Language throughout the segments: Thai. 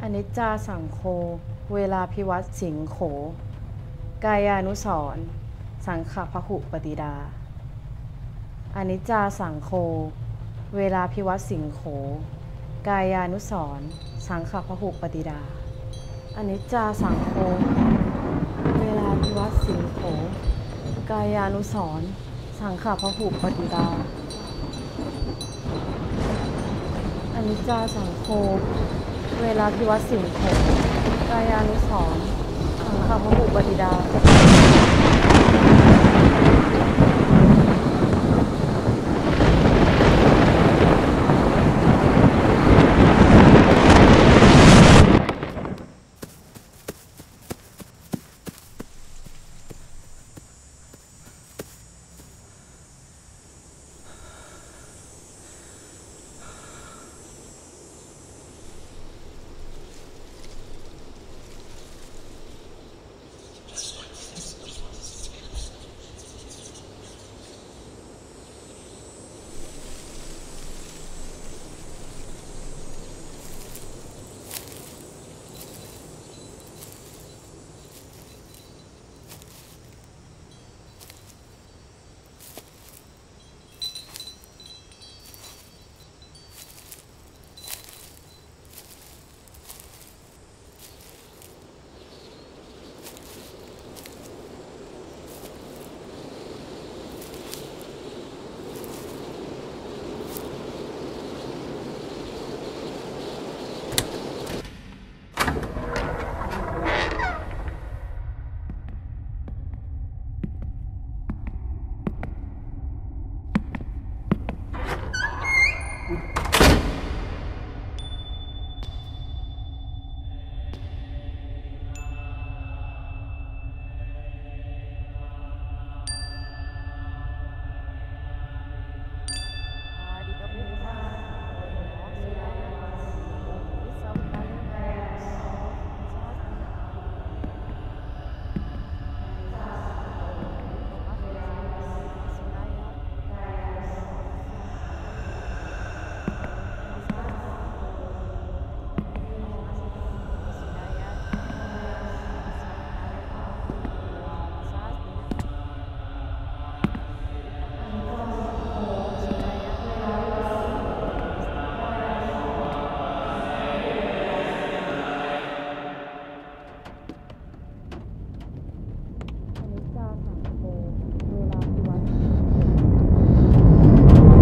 อนิจจาสังโฆเวลาภิวัตสิงโขกายานุสรณ์สังขพหุปฏิดาอนิจจาสังโฆเวลาภิวัตสิงโขกายานุสรณ์สังขพหุปฏิดาอนิจจาสังโฆเวลาภิวัตสิงโขกายานุสรณ์สังขพหุปฏิดาอนิจจาสังโฆเวลาภิวัตสิงโขกายานุสรณ์สังขพหุปฏิดา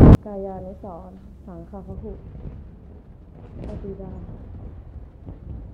กายานุสรณ์สังขพหุปฏิดา